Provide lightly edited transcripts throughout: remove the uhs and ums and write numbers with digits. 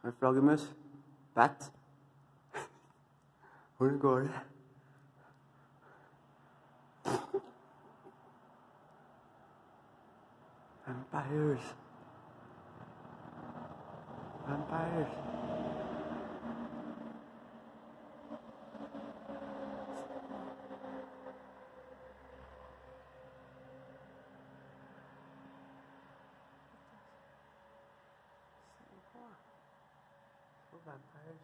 Flaggermus. Bat. Hvordan går det? Vampires. Vampires. Vampires.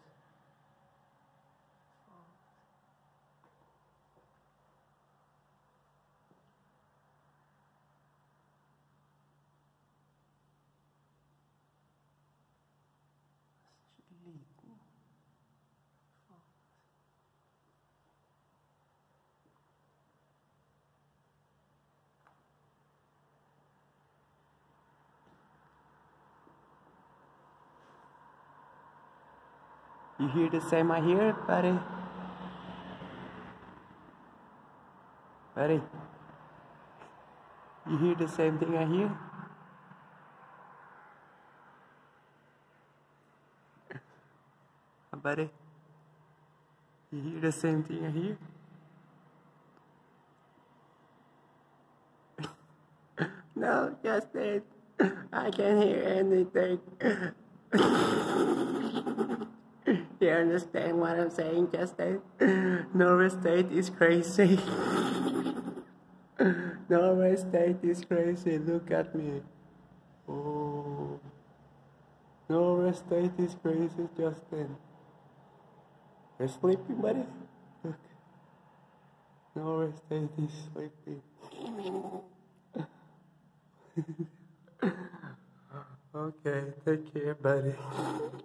You hear the same I hear, buddy? Buddy? You hear the same thing I hear? Buddy? You hear the same thing I hear? No, Justin. I can't hear anything. You understand what I'm saying, Justin? Norway State is crazy. Norway State is crazy. Look at me. Oh. Norway State is crazy, Justin. You're sleeping, buddy? Look. Norway State is sleeping. Okay, take care, buddy.